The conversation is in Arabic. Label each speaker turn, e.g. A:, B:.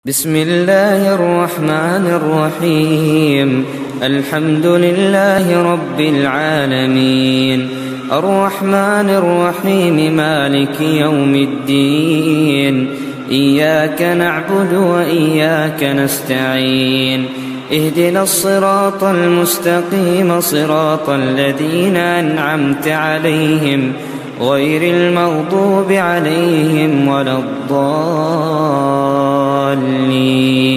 A: بسم الله الرحمن الرحيم. الحمد لله رب العالمين، الرحمن الرحيم، مالك يوم الدين. إياك نعبد وإياك نستعين، اهدنا الصراط المستقيم، صراط الذين أنعمت عليهم غير المغضوب عليهم ولا الضالين.